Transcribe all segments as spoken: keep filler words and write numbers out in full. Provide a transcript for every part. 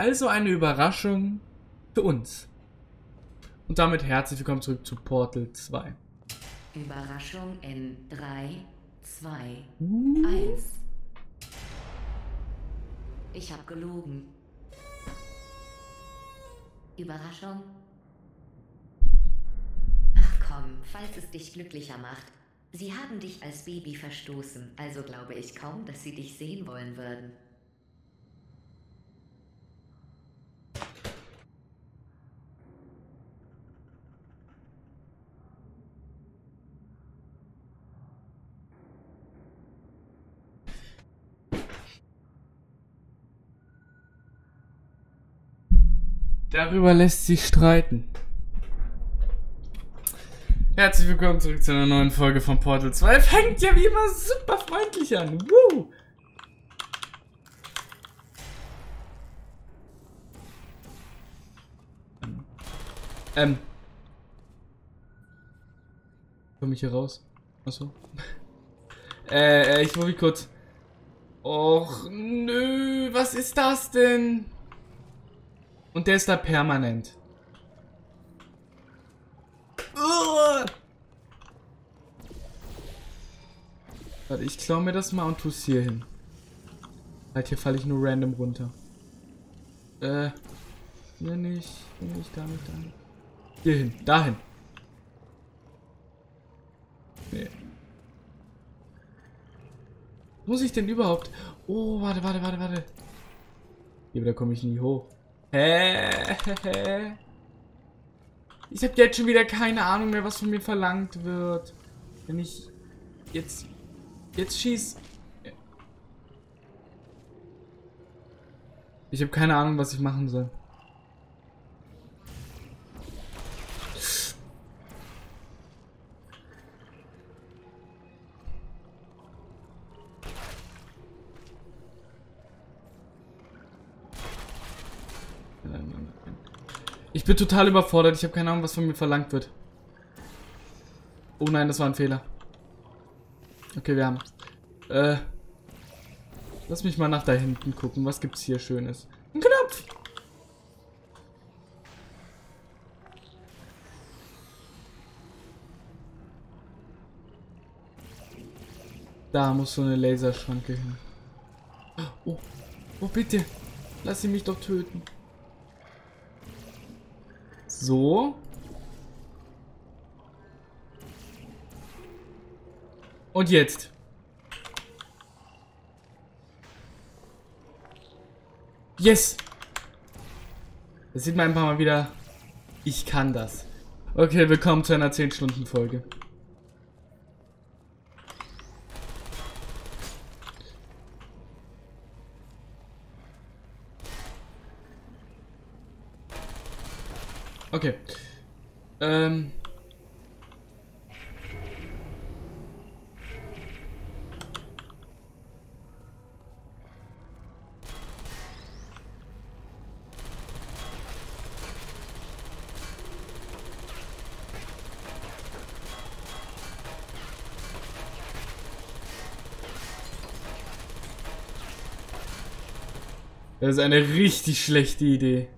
Also eine Überraschung für uns. Und damit herzlich willkommen zurück zu Portal zwei. Überraschung in drei, zwei, Uh. eins. Ich habe gelogen. Überraschung? Ach komm, falls es dich glücklicher macht. Sie haben dich als Baby verstoßen, also glaube ich kaum, dass sie dich sehen wollen würden. Darüber lässt sich streiten. Herzlich willkommen zurück zu einer neuen Folge von Portal zwei. Fängt ja wie immer super freundlich an. Woo! Ähm. Komm ich hier raus? Achso. äh, ich muss mich kurz. Och, nö, was ist das denn? Und der ist da permanent. Uah! Warte, ich klau mir das mal und tu's hier hin. Halt, hier falle ich nur random runter. Äh, hier nicht, hier nicht, da nicht, da nicht. Hier hin, dahin. Nee. Muss ich denn überhaupt? Oh, warte, warte, warte, warte. Hier, da komme ich nie hoch. Hä? Ich habe jetzt schon wieder keine Ahnung mehr, was von mir verlangt wird. Wenn ich jetzt jetzt schieß. Ich habe keine Ahnung, was ich machen soll. Ich bin total überfordert. Ich habe keine Ahnung, was von mir verlangt wird. Oh nein, das war ein Fehler. Okay, wir haben. Äh. Lass mich mal nach da hinten gucken. Was gibt's hier Schönes? Ein Knopf! Da muss so eine Laserschranke hin. Oh, oh bitte. Lass sie mich doch töten. So. Und jetzt. Yes. Das sieht man einfach mal wieder. Ich kann das. Okay, willkommen zu einer zehn Stunden Folge. Okay. Ähm. Das ist eine richtig schlechte Idee.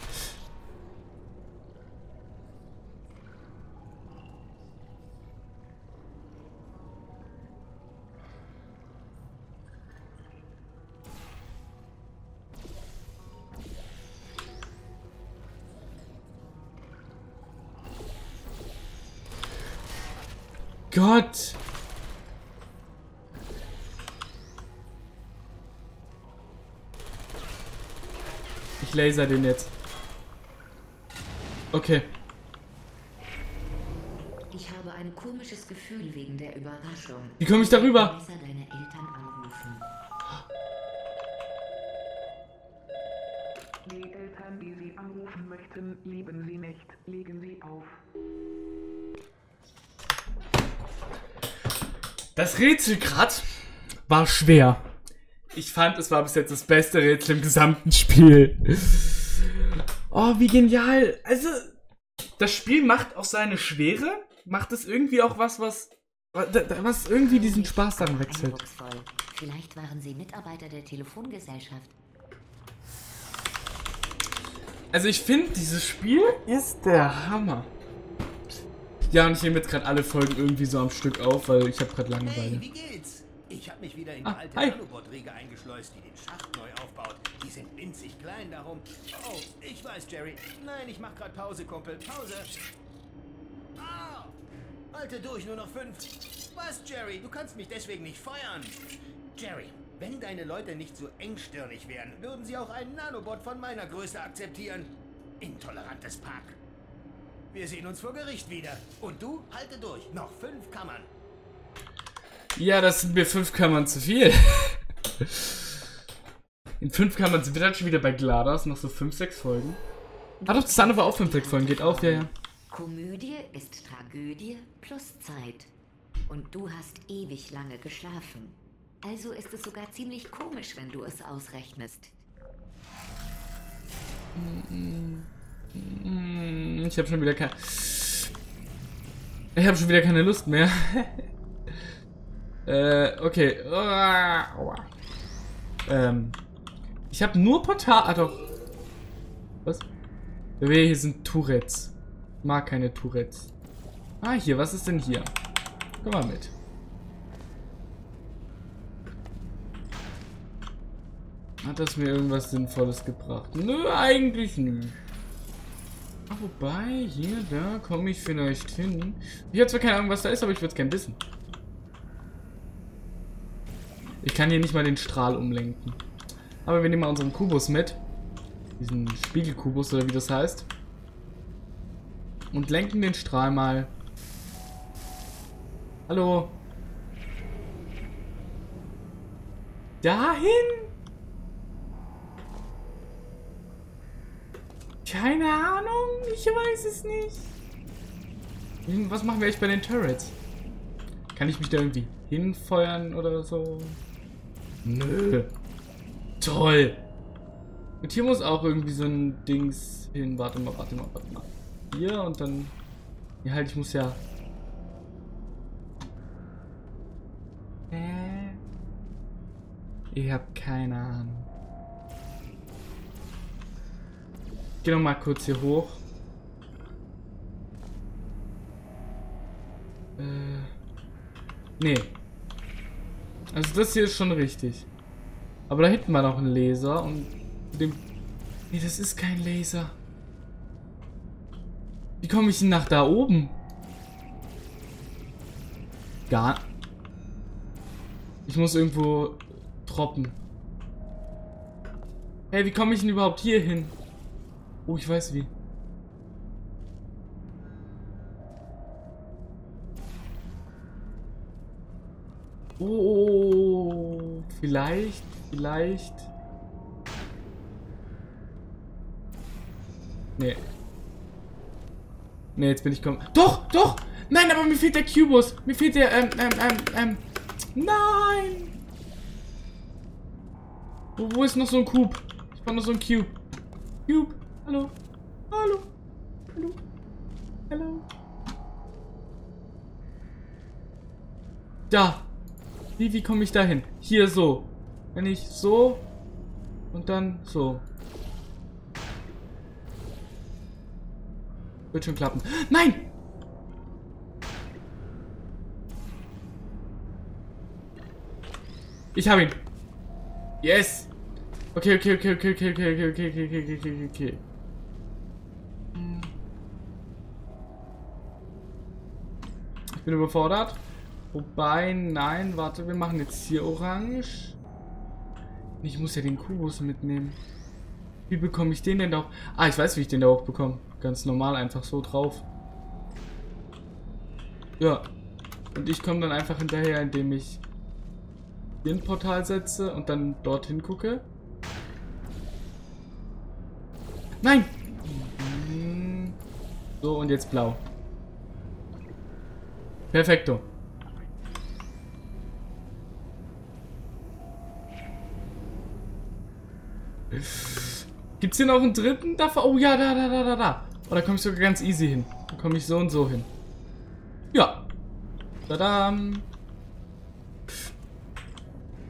Gott! Ich laser den jetzt. Okay. Ich habe ein komisches Gefühl wegen der Überraschung. Wie komme ich darüber? Besser deine Eltern anrufen. Die Eltern, die Sie anrufen möchten, lieben Sie nicht. Legen Sie auf. Das Rätsel gerade war schwer. Ich fand, es war bis jetzt das beste Rätsel im gesamten Spiel. Oh, wie genial. Also, das Spiel macht auch seine Schwere, macht es irgendwie auch was, was, was irgendwie diesen Spaß dann wechselt. Vielleicht waren Sie Mitarbeiter der Telefongesellschaft. Also ich finde, dieses Spiel ist der Hammer. Ja, und ich nehme jetzt gerade alle Folgen irgendwie so am Stück auf, weil ich habe gerade Langeweile. Hey, wie geht's? Ich habe mich wieder in die Ah, alte hi. Nanobot-Riege eingeschleust, die den Schacht neu aufbaut. Die sind winzig klein darum. Oh, ich weiß, Jerry. Nein, ich mach gerade Pause, Kumpel. Pause. Ah! Halte durch, nur noch fünf. Was, Jerry? Du kannst mich deswegen nicht feuern. Jerry, wenn deine Leute nicht so engstirnig wären, würden sie auch einen Nanobot von meiner Größe akzeptieren. Intolerantes Pack. Wir sehen uns vor Gericht wieder. Und du, halte durch. Noch fünf Kammern. Ja, das sind mir fünf Kammern zu viel. In fünf Kammern sind wir dann schon wieder bei GLaDOS. Noch so fünf, sechs Folgen. Ah doch, das andere war auch fünf, sechs Folgen. Geht auf, ja, ja. Komödie ist Tragödie plus Zeit. Und du hast ewig lange geschlafen. Also ist es sogar ziemlich komisch, wenn du es ausrechnest. Ich habe schon wieder keine... Ich habe schon wieder keine Lust mehr. äh, okay. Ähm... Ich habe nur Portal... Ah, doch. Was? Hier sind Tourettes. Ich mag keine Tourettes. Ah, hier. Was ist denn hier? Komm mal mit. Hat das mir irgendwas Sinnvolles gebracht? Nö, eigentlich nicht. Ah, wobei, hier, da komme ich vielleicht hin. Ich habe zwar keine Ahnung, was da ist, aber ich würde es gerne wissen. Ich kann hier nicht mal den Strahl umlenken. Aber wir nehmen mal unseren Kubus mit. Diesen Spiegelkubus oder wie das heißt. Und lenken den Strahl mal. Hallo. Dahin? Keine Ahnung. Ich weiß es nicht. Was machen wir echt bei den Turrets? Kann ich mich da irgendwie hinfeuern oder so? Nö. Toll. Und hier muss auch irgendwie so ein Dings hin. Warte mal, warte mal, warte mal. Hier und dann... Ja, halt, ich muss ja... Äh... Ich hab keine Ahnung. Ich geh noch mal kurz hier hoch. Äh... Nee. Also das hier ist schon richtig. Aber da hinten war noch ein Laser und dem... Nee, das ist kein Laser. Wie komme ich denn nach da oben? Gar... Ich muss irgendwo droppen. Hey, wie komme ich denn überhaupt hier hin? Oh, ich weiß wie. Oh, vielleicht, vielleicht. Nee. Nee, jetzt bin ich komm. Doch, doch! Nein, aber mir fehlt der Kubus. Mir fehlt der, ähm, ähm, ähm, ähm. Nein! Wo, wo ist noch so ein Cube? Ich brauche noch so ein Cube. Cube, hallo. Hallo. Hallo. Hallo. Da. Wie, wie komme ich da hin? Hier so. Wenn ich so und dann so. Wird schon klappen. Nein! Ich habe ihn. Yes! Okay, okay, okay, okay, okay, okay, okay, okay, okay, okay, okay, okay. Ich bin überfordert. Wobei, nein, warte, wir machen jetzt hier orange. Ich muss ja den Kubus mitnehmen. Wie bekomme ich den denn da auch? Ah, ich weiß, wie ich den da auch bekomme. Ganz normal, einfach so drauf. Ja. Und ich komme dann einfach hinterher, indem ich hier ein Portal setze und dann dorthin gucke. Nein! So, und jetzt blau. Perfekto. Gibt's hier noch einen dritten? Davor? Oh ja, da, da, da, da, da. Oh, da komme ich sogar ganz easy hin. Da komme ich so und so hin. Ja. Tadam.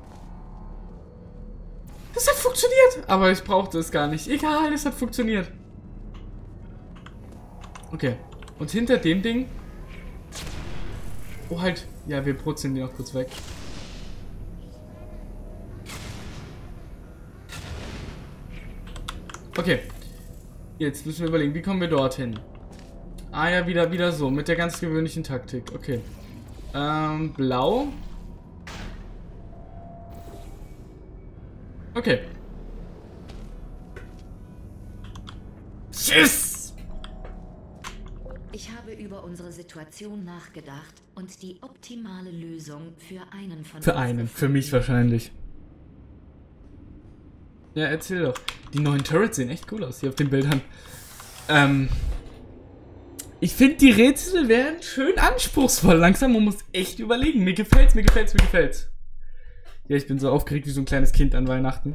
Das hat funktioniert. Aber ich brauchte es gar nicht. Egal, es hat funktioniert. Okay. Und hinter dem Ding... Oh, halt. Ja, wir brutzeln die noch kurz weg. Okay. Jetzt müssen wir überlegen, wie kommen wir dorthin? Ah ja, wieder, wieder so. Mit der ganz gewöhnlichen Taktik. Okay. Ähm, blau. Okay. Yes! Ich habe über unsere Situation nachgedacht und die optimale Lösung für einen von Für uns einen. gefunden. Für mich wahrscheinlich. Ja, erzähl doch. Die neuen Turrets sehen echt cool aus hier auf den Bildern. Ähm... Ich finde, die Rätsel werden schön anspruchsvoll. Langsam, man muss echt überlegen. Mir gefällt's, mir gefällt's, mir gefällt's. Ja, ich bin so aufgeregt wie so ein kleines Kind an Weihnachten.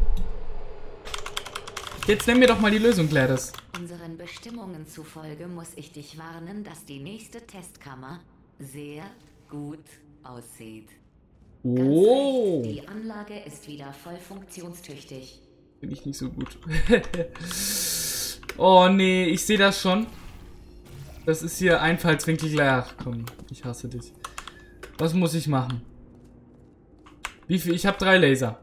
Jetzt nenn mir doch mal die Lösung, Gladys. Unseren Bestimmungen zufolge muss ich dich warnen, dass die nächste Testkammer sehr gut aussieht. Ganz Oh. recht, die Anlage ist wieder voll funktionstüchtig. Bin ich nicht so gut. Oh nee, ich sehe das schon. Das ist hier Einfallswinkel gleich. Ach komm, ich hasse dich. Was muss ich machen? Wie viel? Ich habe drei Laser.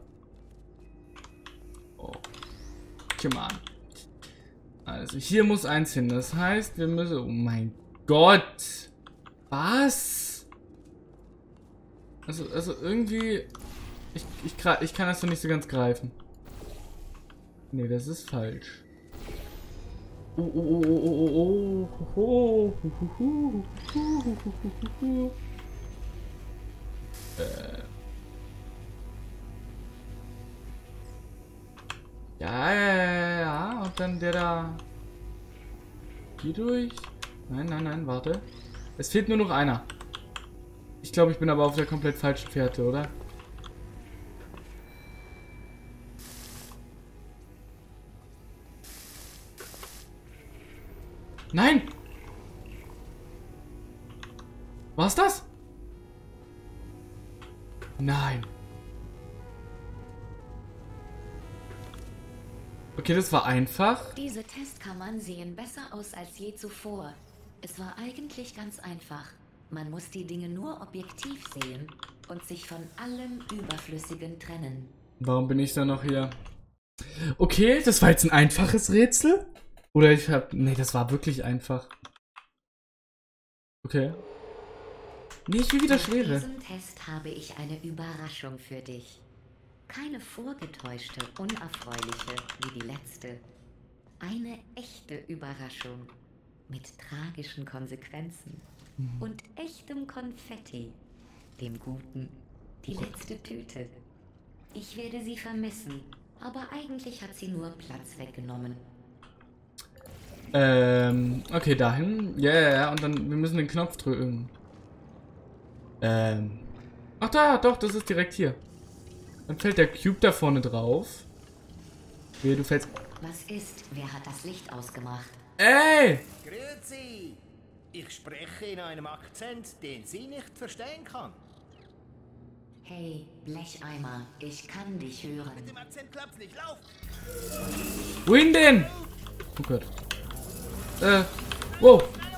Oh. Come on. Also hier muss eins hin. Das heißt, wir müssen... Oh mein Gott. Was? Also, also irgendwie... Ich, ich, ich kann das doch nicht so ganz greifen. Nee, das ist falsch. Oh, oh, oh, oh, oh, oh, oh, oh, oh, oh, äh. Ja, ja, ja, ja, und dann der da. Hier durch. Nein, nein, nein, warte. Es fehlt nur noch einer. Ich glaube, ich bin aber auf der komplett falschen Fährte, oder? Nein! War's das? Nein. Okay, das war einfach. Diese Testkammern sehen besser aus als je zuvor. Es war eigentlich ganz einfach. Man muss die Dinge nur objektiv sehen und sich von allem Überflüssigen trennen. Warum bin ich da noch hier? Okay, das war jetzt ein einfaches Rätsel? Oder ich hab... Nee, das war wirklich einfach. Okay. Nee, ich will wieder schwere. Nach diesem Test habe ich eine Überraschung für dich. Keine vorgetäuschte, unerfreuliche wie die letzte. Eine echte Überraschung. Mit tragischen Konsequenzen. Mhm. Und echtem Konfetti. Dem Guten. Die letzte Tüte. Ich werde sie vermissen. Aber eigentlich hat sie nur Platz weggenommen. Ähm, okay, dahin. Ja, ja, ja, und dann, wir müssen den Knopf drücken. Ähm. Ach da, doch, das ist direkt hier. Dann fällt der Cube da vorne drauf. Wehe, du fällst... Was ist? Wer hat das Licht ausgemacht? Ey! Grüezi! Ich spreche in einem Akzent, den sie nicht verstehen kann. Hey, Blecheimer, ich kann dich hören. Mit dem Akzent klappt's nicht. Lauf! Wohin denn? Oh Gott. Äh, wow.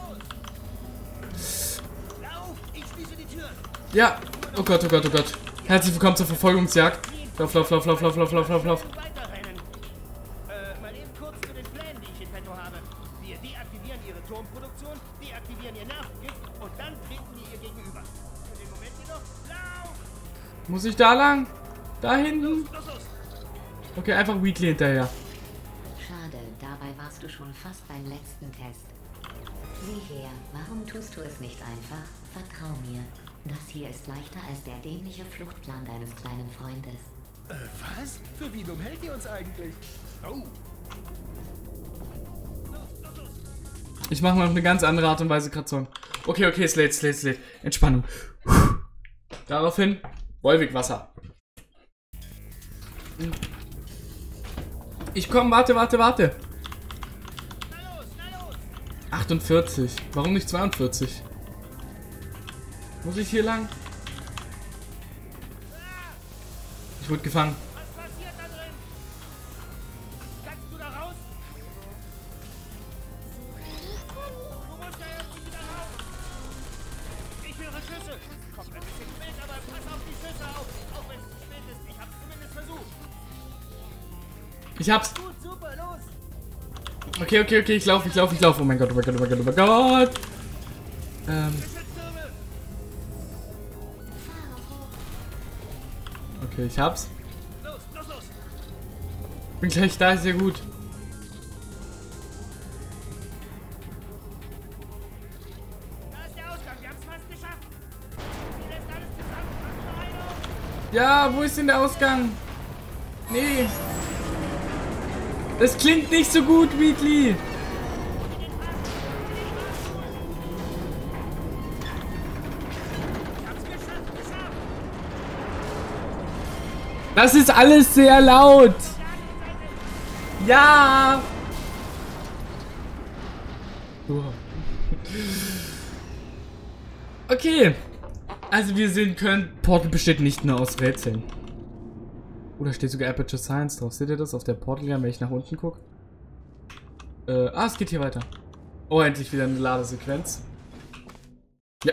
Lauf! Ich schließe die Tür! Ja. Oh Gott, oh Gott, oh Gott. Herzlich willkommen zur Verfolgungsjagd. Lauf, lauf, lauf, lauf, lauf, lauf, lauf, lauf, lauf. Weiterrennen. Äh, mal eben kurz zu den Plänen, die ich in petto habe. Wir deaktivieren ihre Turmproduktion, deaktivieren ihr Nervengift und dann treten wir ihr gegenüber. Für den Moment jedoch, lauf! Muss ich da lang? Da hinten? Los, los, los! Okay, einfach Weekly hinterher. Schade, dabei warst du schon fast beim letzten Test. Sieh her, warum tust du es nicht einfach? Vertrau mir. Das hier ist leichter als der dämliche Fluchtplan deines kleinen Freundes. Äh, was? Für wie dumm hält ihr uns eigentlich? Oh! Ich mache mal auf eine ganz andere Art und Weise gerade Song. Okay, okay, Slate, Slate, Slate. Entspannung. Daraufhin, Wolwig Wasser. Ich komm, warte, warte, warte. achtundvierzig. Warum nicht zweiundvierzig? Muss ich hier lang? Ich wurde gefangen. Was passiert da drin? Kannst du da raus? Ich hab's. Gut, super, los. Okay, okay, okay, ich laufe, ich laufe, ich laufe. Oh mein Gott, oh mein Gott, oh mein Gott, oh mein Gott. Ähm. Okay, ich hab's. Los, los, los. Bin gleich da, ist ja gut. Da ist der Ausgang, wir haben es fast geschafft. Hier lässt alles zusammen. Mach noch einen auf. Ja, wo ist denn der Ausgang? Nee. Das klingt nicht so gut, Wheatley. Ich hab's geschafft, geschafft. Das ist alles sehr laut. Ja. Okay. Also wir sehen können, Portal besteht nicht nur aus Rätseln. Oder steht sogar Aperture Science drauf. Seht ihr das auf der Portal, wenn ich nach unten gucke? Äh, ah, es geht hier weiter. Oh, endlich wieder eine Ladesequenz. Ja.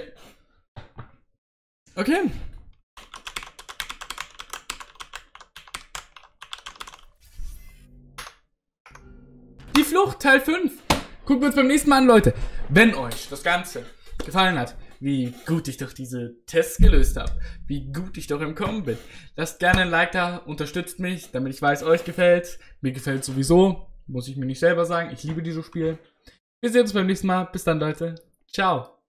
Okay. Die Flucht, Teil fünf. Gucken wir uns beim nächsten Mal an, Leute. Wenn euch das Ganze gefallen hat, wie gut ich doch diese Tests gelöst habe, wie gut ich doch im Kommen bin, lasst gerne ein Like da, unterstützt mich, damit ich weiß, euch gefällt. Mir gefällt sowieso, muss ich mir nicht selber sagen. Ich liebe dieses Spiel. Wir sehen uns beim nächsten Mal. Bis dann, Leute. Ciao.